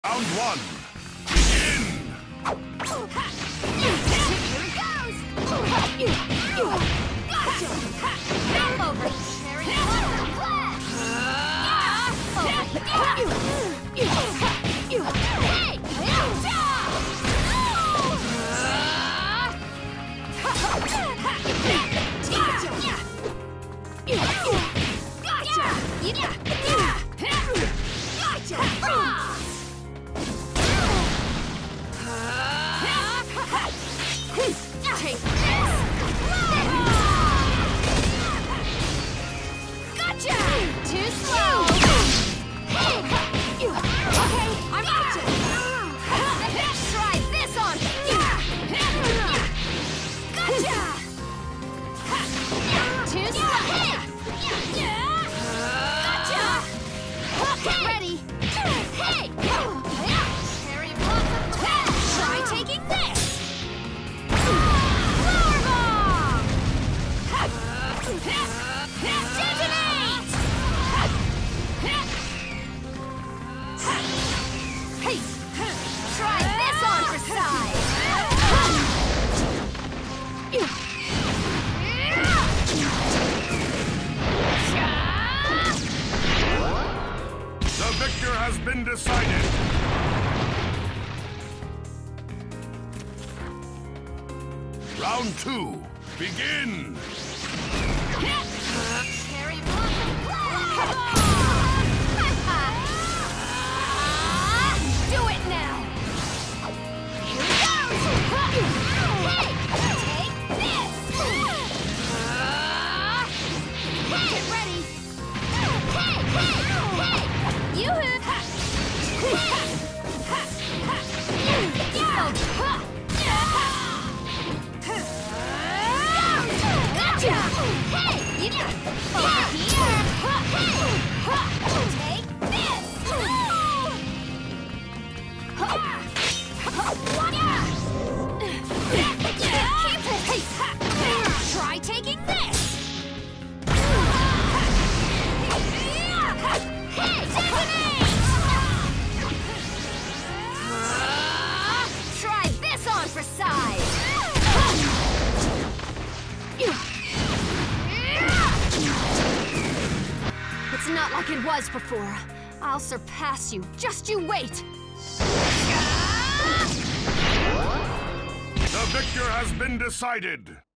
Round one. Begin! Here it goes! Gotcha! Over! Cherry blossom clash! Hey! Take this! Gotcha! Too slow! Okay, I'm gotcha! Try this on! Gotcha! Too slow! Gotcha! Get ready! Hey! Cherry blossom! Try taking this! Detonate! Hey! Try this on for size! The victor has been decided. Round two. Begin! Cherry blossom clash! Do it now! Here it goes! Hey! Take this! Get ready! Hey! Yoo-hoo! Gotcha! Hey! Over here! Take this! Keep it! Try taking this! Hey! Detonate! Try this on for size! It's not like it was before. I'll surpass you. Just you wait! The victor has been decided.